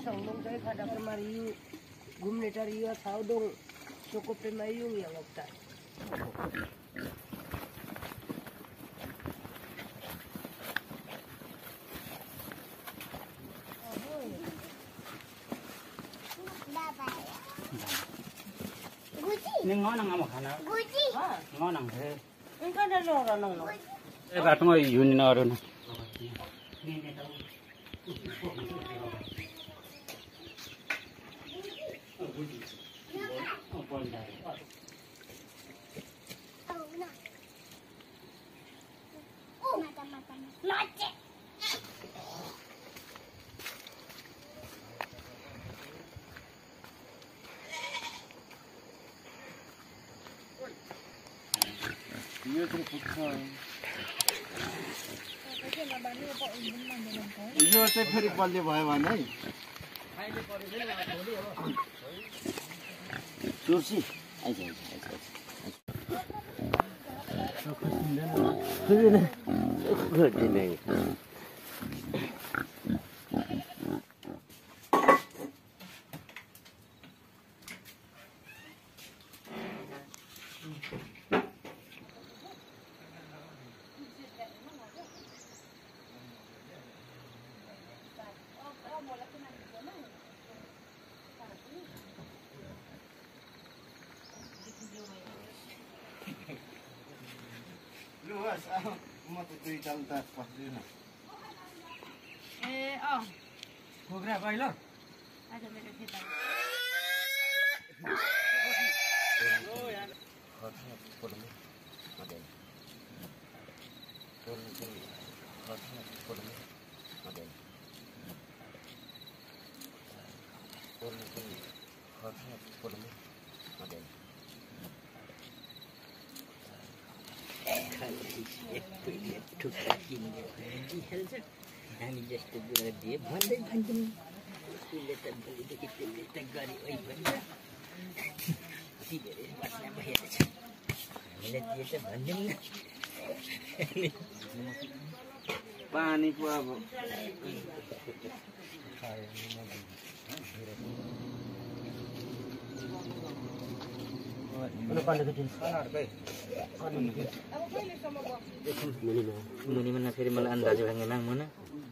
Dong saya kada permariu gumne tariu sao dong cukup pemayu yang opta. Nhưng ngon nang amo khana. Ngon nang thế. Enggak ada orang nang. Eh ba tong yun na ron. यो चाहिँ फेरि बलियो भयो भने चुर्सी आइज म त दुई चाल त पस्दिन ए Program baik lo. ada mereka kita. Oh ya. हामी जस्तो कुरा दिए भन्दै भन्छन् उसले त भोलिदेखि त्यसले त गरे ओइ भन्छ सिधै बस्न भइरहेछ हामीले दिए त भन्दैम न पानी पो अब Muni mana फेरि मलाई अन्दाज भाङ्गे नाम मन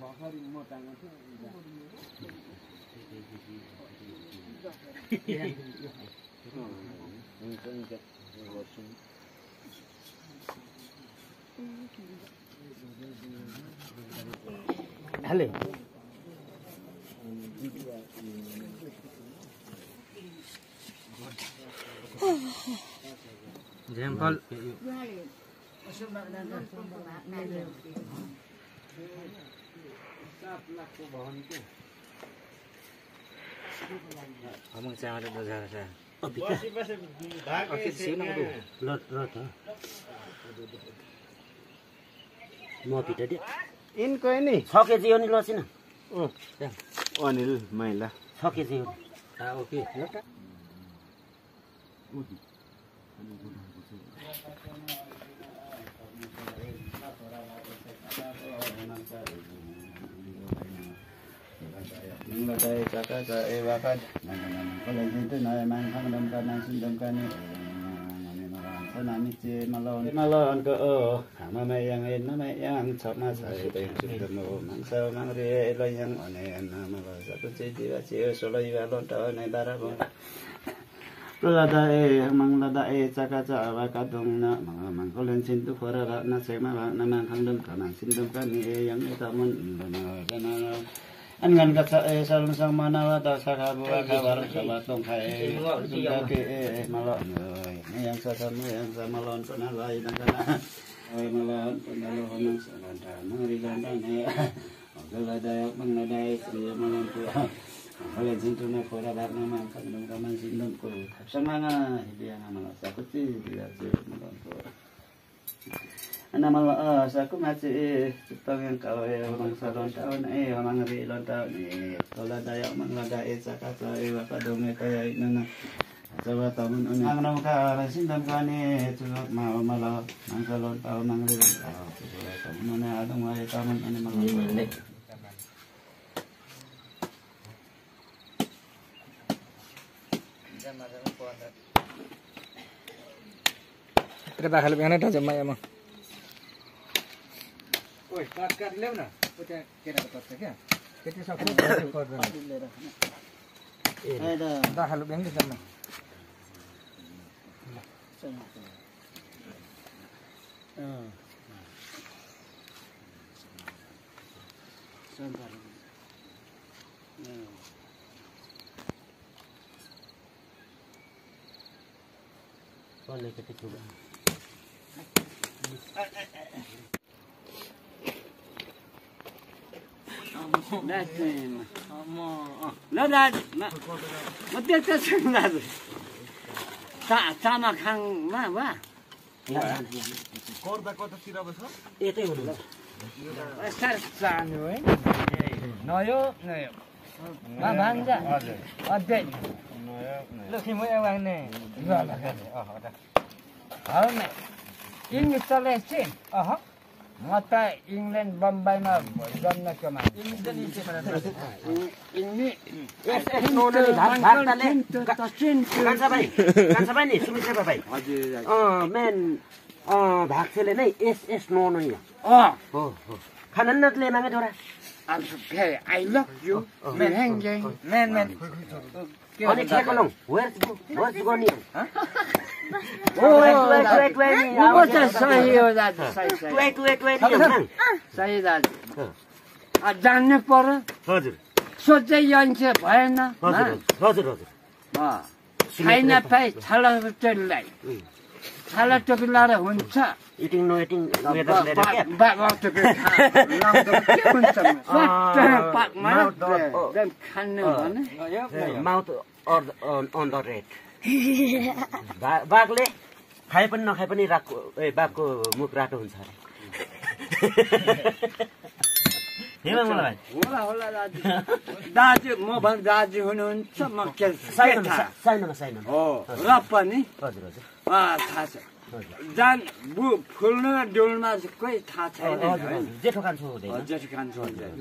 हाले जम्पल Amang saya ada bazar saya. Oh, bisa. Oke, sini dulu. Lot. Mau pita dia. इनको नि 6 kg हो नि लसिन. अनिल महिला 6 kg हो. Okay. Lot. Ngadai cakap ewakan, kalau itu naik mangkang dan kanan sindang kani, senami je malon ke hama mayang mayang chop masai teng sindang mangsa mangre layang one nama satu jadi wajib solo iwalon tahun darabo. Lada manglada cakap wakadong na mangkolen sintu korara na sema na mangkang dan kanan sindang kani yang etamun dana Angan kata salun sang mana wata sakabu kabar sabatong kai ke malon yang sasamu yang samalon penalai nangkana malon penalon salanda mari gandane ogala dayak mengadai sri malon ku kalian sintuna kora darna mangkan kaman sindun ku samanga dia nama sakuti dia malon ku Nama aku masih ciptang yang kau orang salon tahun orang rilon tahun kalau dayak menglada cakap wakadong kayak nana coba tahun ini ang ka sindam kani tulak mau malah ang salon tahun ang rilon tahun mana ada mulai tahun ini malah Kita bakal pengen ada jam ayam. Oi, kat lew na. Kita kena betul ya. Kita sakit betul betul. Dah halu pengen kita na. Boleh kita coba. Dah tu. Dah dah. Mesti terus dah. Sama kang mana? Korda सिरा बस यतै हो ल Estar sano eh. Noyo. Ma banja. हजुर. अझै. नयो. ल सिमो एवाङ ने. ल ल. होइन इङ्ग्लिस चलेछ अह म त इङ्ल्यान्ड बम्बईमा जन्मेको मान्छे कान्छा नि सुमित्रा भाइ मेन भाग्छेले नै एस नो नै हो खानन्नले मागे छोरा Okay, I love you. Man. अनि के गरौँ where's going huh wait सही हो दाजु सही दाजु जान्नु पर्यो हजुर सोचै यन्छे भएन हजुर छैन पाइ छाला टोपीलाई छाला टोपी लाएर हुन्छ इटिङ नो इटिङ वेदर खानु भने माउथ अन द रेड बाघले खाए पनि नखाए पनि बाघको मुख रातो हुन्छ अरे होला दाजु म भन् दाजु हुनुहुन्छ म के साइनमा हो र पनि हजुर थाहा छ जान फुल्नु डुल्मा कोही थाहा छैन जेठो कान्छो हुँदैन जेठो कान्छो हुँदैन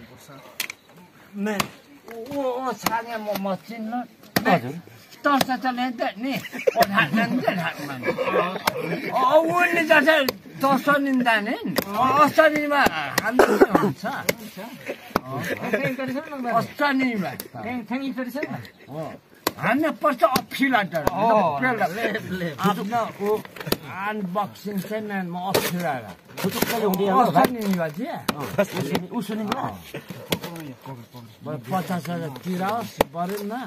ओ छाने म चिन्न हजुर तर्सा चले त नि ओ ढाक्न ढाक्मा उनले जस्तै तर्सा निन्दा नि अष्टनीमा हाम्रो हुन्छ अष्टनीमा हामी पर्छ अफिला आफ्नो अनबक्सिङ चाहिँ म अफिला उसुनीमा 50,000 तिराओस् पऱ्यो न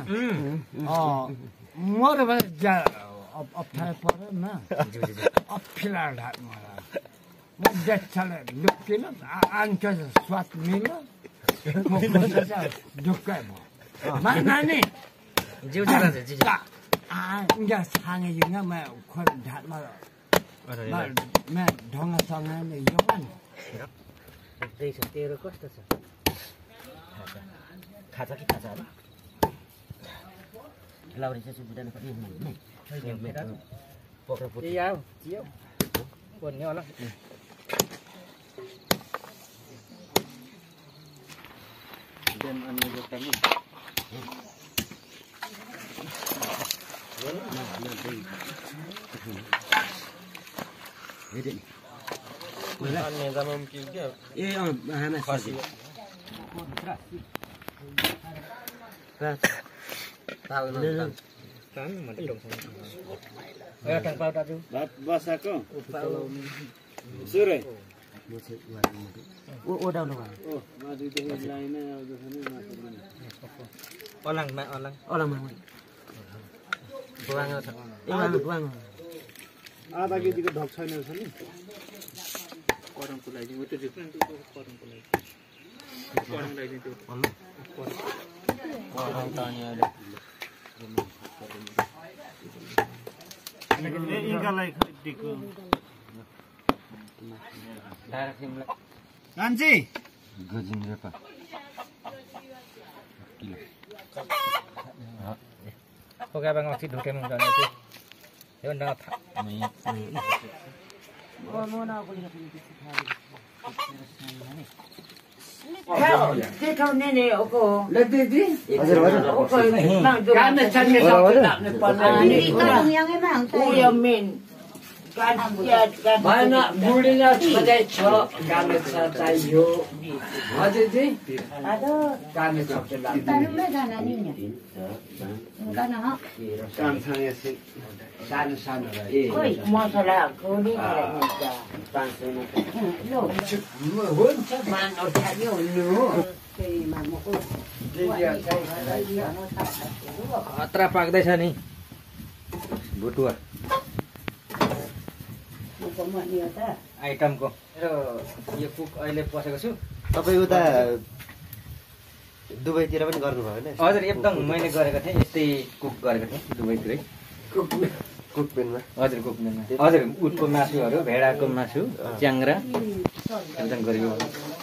मऱ्यो भने अप्ठ्यारो पऱ्यो न अफिला ढाक मलाई म देख्छले लुक्किन आन्छ स्वाद मिल्यो म ढुक्कै भयो नानी जिउ जान यहाँ छाने यहाँ मैं खोल ढाट मैं ढंगा संगा ने योगन देख तेरो कस्तो छ खाजा कि खाजा हो लाउरी चाहिँ बुझ्दैन पनि नै मेरो पोखरा पुति याउ जियो भन्ने होला देन अनि यो पनि बसाको सुरै ओडाउनु अलङमा आधा केजीको ढक छैन छ नि करमको लागि म त्यो डिफरेन्ट करमको लागि करम लागि त्यो करम त अनि अहिले इन्कालाई खटिको डाइरेक्ट हिमला कान्छी गजिन्द्र पा पोका बाङ अस्ति ढुकेन हुन्छ भने चाहिँ यो न था भएन बुढीलाई छँदै छ गाड्ने छ चाहियो हजुर जी गाड्ने छ सानो सानो मसला खोली हुन्छ मान उठाल्यो हुनु खतरा पाक्दैछ नि भुटुवा आइटमको यो कुक अहिले पसेको छु तपाईँ उता दुबईतिर पनि गर्नुभयो होइन हजुर एकदम मैले गरेको थिएँ यस्तै कुक गरेको थिएँ दुबईतिरै कुकपेनमा हजुर कुकपेनमा हजुर उटको मासुहरू भेडाको मासु च्याङ्रा एकदम गरियो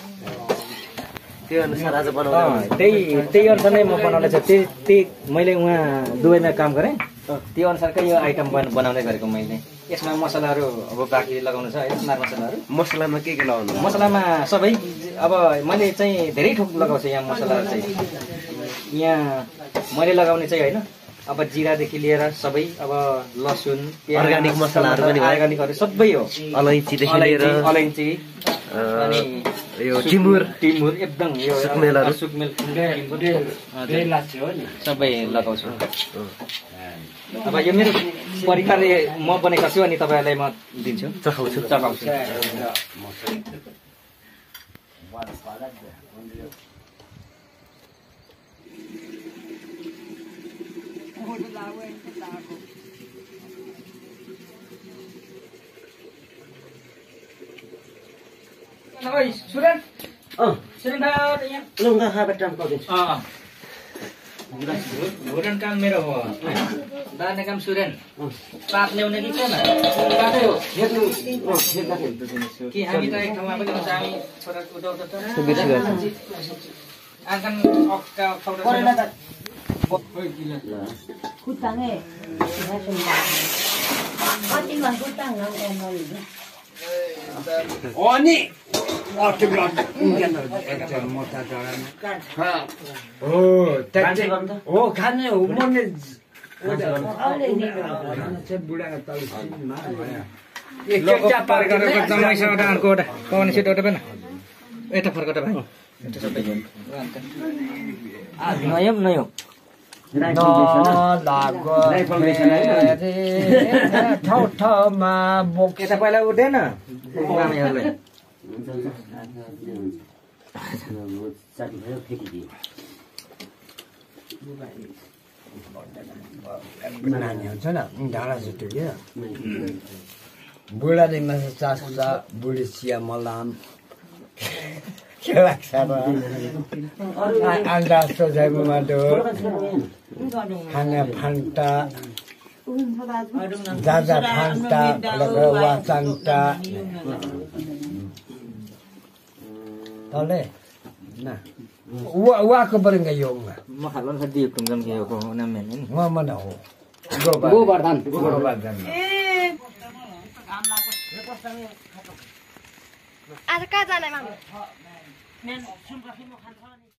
त्यो अनुसार आज बनाउँदा त्यही अनुसार नै म बनाउँदैछ त्यही मैले उहाँ दुबईमा काम गरेँ त्यो अनुसारकै यो आइटम बनाउँदै गरेको मैले यसमा मसलाहरू अब बाँकी लगाउनु छ है मार मसलाहरू मसलामा के लगाउनु मसलामा सबै अब मैले चाहिँ धेरै थोक लगाउँछु यहाँ मसलाहरू चाहिँ यहाँ मैले लगाउने चाहिँ होइन अब जिरादेखि लिएर सबै अब लसुन अर्ग्यानिक मसलाहरू पनि अर्ग्यानिकहरू सबै हो अलैँचीदेखि लिएर अलैँची अनि यो टिमुर एकदम यो सुकमेलहरू सुकमेल सबै लगाउँछु अब यो मेरो परिकारले म बनेको छु अनि तपाईँहरूलाई म दिन्छु चखाउँछु सुरेन लुङ्गा खाबेटाम पकेछ भोजन काम मेरो हो दार्ने काम सुरेन पात ल्याउने कि छैन कि हामी त एक ठाउँमा पनि हुन्छ हामी छोरा खाने हो मर्ने ठाउँमा बोक यता पहिला उठेन मामीहरूले नानी हुन्छ न ढाडा छुट्यो क्या बुढाले मासु चास्छ बुढी चिया मलाम के लाग्छ अन्डा सोझाइमा डोर खाना फान्टा जाजा फान्टा वाचान्टा तले ना वाको Baranga yoga Mahalon sa diyo kung gam kayo ko namin yun. mana ho Gobardan. आज कहाँ जाने मामी